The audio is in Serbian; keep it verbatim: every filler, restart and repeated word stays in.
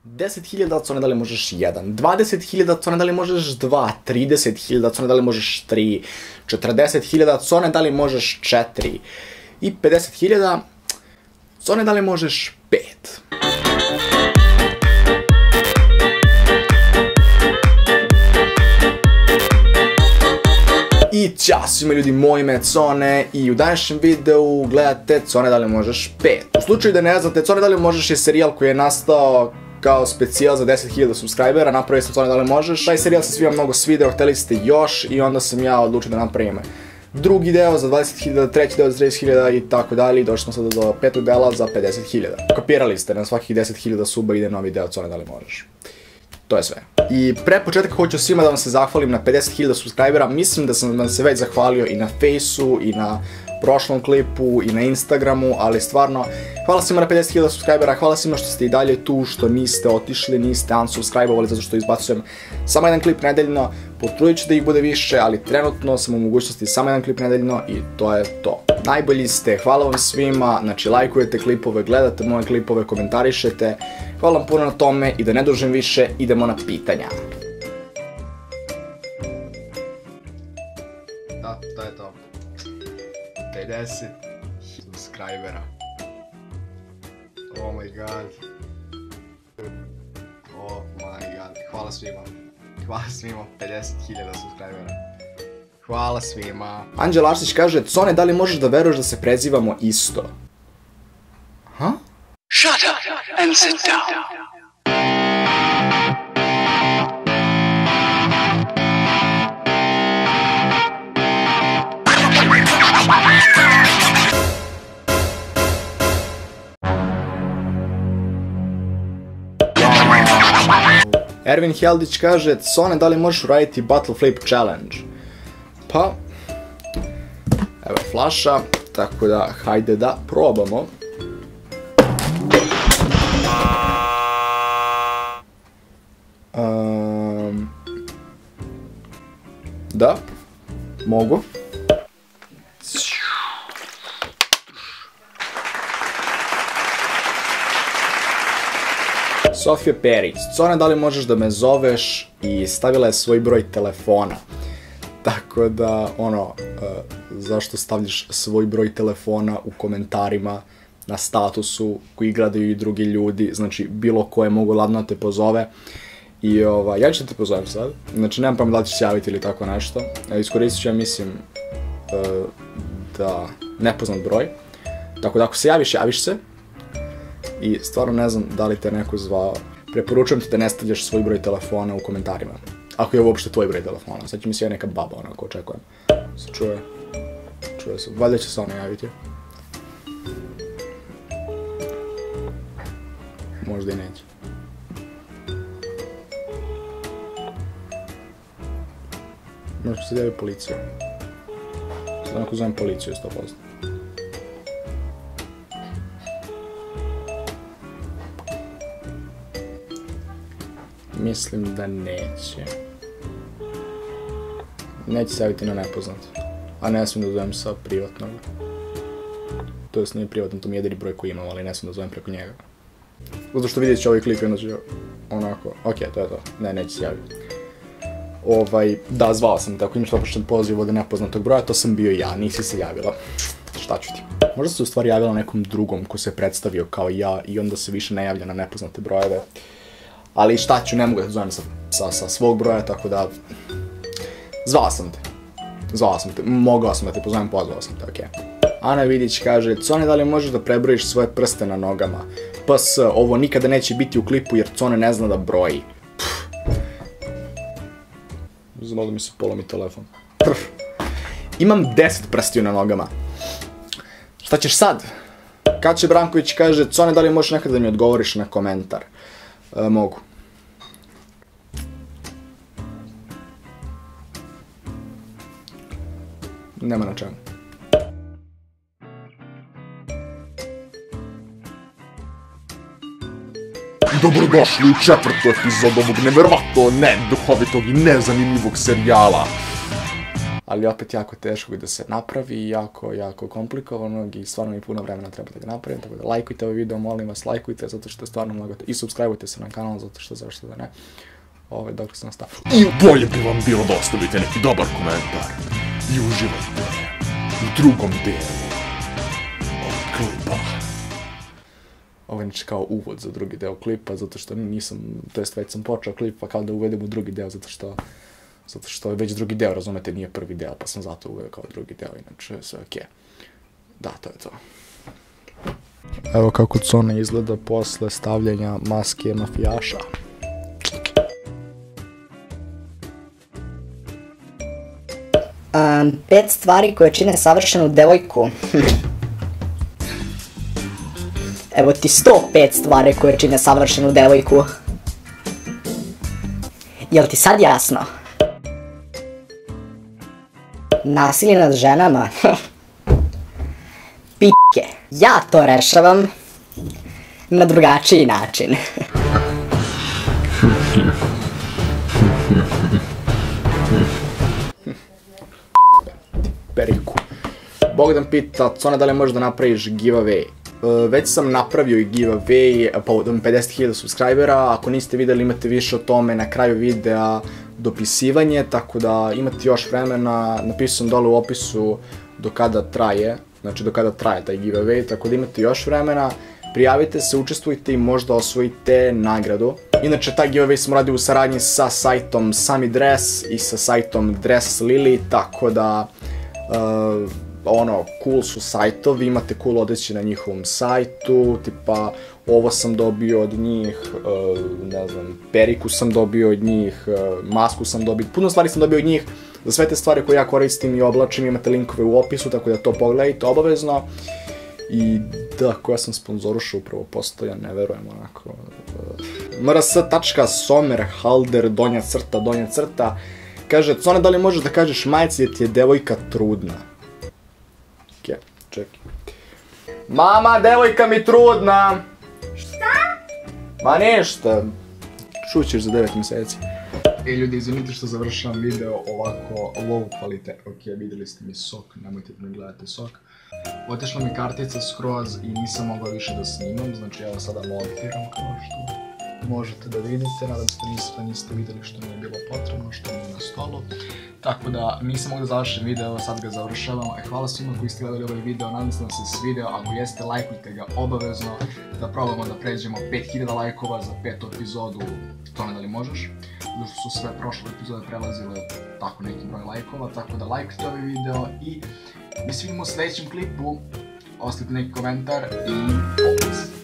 deset hiljada, co ne da li možeš jedan, dvadeset hiljada, co ne da li možeš dva, trideset hiljada, co ne da li možeš tri, četrdeset hiljada, co ne da li možeš četiri i pedeset hiljada, co ne da li možeš pet. I ćao svima ljudi, moje ime je Cone i u današnjem videu gledate Co ne da li možeš pet. U slučaju da ne znate, Co ne da li možeš je serijal koji je nastao kao specijal za deset hiljada subscribera, napravio sam Co ne da li možeš. Taj serijal se svima mnogo svideo, hteli ste još i onda sam ja odlučio da napravim drugi deo za dvadeset hiljada, treći deo za trideset hiljada i tako dalje i došli smo sada do petog dela za pedeset hiljada. Kopirali ste, na svakih deset hiljada suba ide novi deo Co ne da li možeš. To je sve. I pre početka hoću svima da vam se zahvalim na pedeset hiljada subscribera, mislim da sam vam se već zahvalio i na Faceu, i na prošlom klipu, i na Instagramu, ali stvarno, hvala svima na pedeset hiljada subscribera, hvala svima što ste i dalje tu, što niste otišli, niste unsubscribe-ovali zato što izbacujem samo jedan klip nedeljno, potrudit ću da ih bude više, ali trenutno sam u mogućnosti samo jedan klip nedeljno i to je to. Najbolji ste, hvala vam svima, znači lajkujete klipove, gledate moje klipove, komentarišete, hvala vam puno na tome i da ne dužim više, idemo na pitanja. Da, to je to. pedeset subscribera. Oh my god. Oh my god. Hvala svima. Hvala svima, pedeset hiljada subscribera. Hvala svima. Anđela Arsić kaže, Cone, da li možeš da veruješ da se prezivamo isto? Ha? Shut up and sit down. Ervin Heldić kaže, Cone, da li možeš uraditi Battle Flip Challenge? Pa, evo je flaša, tako da, hajde da probamo. Um, da, mogu. Sofija Perić, Cone, da li možeš da me zoveš, i stavila je svoj broj telefona. Tako da, ono, uh, zašto stavljaš svoj broj telefona u komentarima na statusu koji gledaju i drugi ljudi, znači bilo ko je mogu ladno da te pozove. I ova, ja ću da te pozovem sad, znači nemam pojma da li ćeš se javiti ili tako nešto. Iskoristit ću ja mislim uh, da nepoznat broj. Tako da ako se javiš, javiš se. I stvarno ne znam da li te neko zvao. Preporučujem ti da ne stavljaš svoj broj telefona u komentarima. Ako je uopšte tvoj broj telefona. Sad će mi se neka baba, onako, očekujem. Se čuje. Čuje se. Valjda će se ona javiti. Možda i neće. Možda se javi policija. Sad onako zovem policiju sto posto. Mislim da neće. Neće se javiti na nepoznat. A ne smijem da zovem sa privatnog. To jest nije privatno, to mi je jedini broj koji imam, ali ne smijem da zovem preko njega. Zato što vidjet ću ovaj klip i onda ću onako, ok, to je to. Ne, neće se javiti. Ovaj, da, zvao sam te, ako imaš opušten poziv od nepoznatog broja, to sam bio ja, nisi se javila. Šta ću ti? Možda se u stvari javila nekom drugom ko se predstavio kao ja i onda se više ne javlja na nepoznate brojeve. Ali šta ću, ne mogu da zovem sa, sa, sa svog broja, tako da... Zvao sam te. Zvao sam te. Mogao sam da te pozovem, pozvao sam te, okej. Okay. Ana Vidić kaže, Cone, da li možeš da prebrojiš svoje prste na nogama? P S, ovo nikada neće biti u klipu jer Cone ne zna da broji. Znao da mi se polomi telefon. Prf. Imam deset prstiju na nogama. Šta ćeš sad? Kače Branković kaže, Cone, da li možeš nekada da mi odgovoriš na komentar? E, mogu. Nema na čemu. Dobrodošli u četvrtu epizodu ovog neverovatno neduhovitog i nezanimljivog serijala ali opet jako teško da se napravi i jako, jako komplikovanog i stvarno mi puno vremena treba da ga napravim, tako da lajkujte ovaj video, molim vas, lajkujte, zato što je stvarno mnogo, i subscribeujte se na kanal, zato što zašto da ne, ove, dok sam nastavio. I bolje bi vam bilo da ostavite neki dobar komentar i uživajte u drugom delu ovog klipa. Ovo je znači kao uvod za drugi deo klipa, zato što nisam, to jest već sam počeo klip, pa kao da uvedem u drugi deo, zato što zato što je već drugi deo, razumete, nije prvi deo, pa sam zato uveo kao drugi deo, inače sve okej. Da, to je to. Evo kako Cona izgleda posle stavljanja maske mafijaša. Um, pet stvari koje čine savršenu devojku. Evo ti sto pet stvari koje čine savršenu devojku. Jel ti sad jasno? Nasilje nad ženama? P***ke. Ja to rešavam na drugačiji način. Periku. Bogdan pita, Cona, da li možeš da napraviš giveaway? Uh, već sam napravio i giveaway povodom pedeset hiljada subscribera, ako niste videli imate više o tome na kraju videa dopisivanje, tako da imate još vremena, napisao sam dole u opisu do kada traje, znači do kada traje taj giveaway, tako da imate još vremena, prijavite se, učestvujte i možda osvojite nagradu. Inače, taj giveaway sam radio u saradnji sa sajtom Sami Dress i sa sajtom Dress Lily, tako da uh, ono, cool su sajtovi, imate cool odeće na njihovom sajtu, tipa ovo sam dobio od njih, uh, ne znam, periku sam dobio od njih, uh, masku sam dobio, puno stvari sam dobio od njih. Za sve te stvari koje ja koristim i oblačim imate linkove u opisu, tako da to pogledajte obavezno. I da, koja sam sponzorušao upravo postoja, ne verujem onako. Uh, mrs.somerhalder, donja crta, donja crta, kaže, Cona, da li možeš da kažeš majici da ti je devojka trudna? Okej, čekaj. Mama, devojka mi trudna! Šta? Ma ništa. Čućeš za devet mjeseci. Ej ljudi, izvinite što završavam video ovako low kvalitet. Okej, vidjeli ste mi sok, nemojte da mi gledate sok. Otešla mi kartica skroz i nisam mogla više da snimam, znači evo sada montiram kao što možete da vidite, nadam se da niste, niste vidjeli što mi je bilo potrebno, što mi je na stolu. Tako da nisam mogla da završim video, sad ga završavam. Hvala svima koji ste gledali ovaj video, nadam se da vam se svidio, ako jeste, lajkujte ga obavezno, da probamo da pređemo pet hiljada lajkova za petu epizodu, to ne da li možeš, zato što su sve prošle epizode prelazile tako neki broj lajkova, tako da lajkujte ovaj video i mi se vidimo u sljedećem klipu, ostavite neki komentar i opis.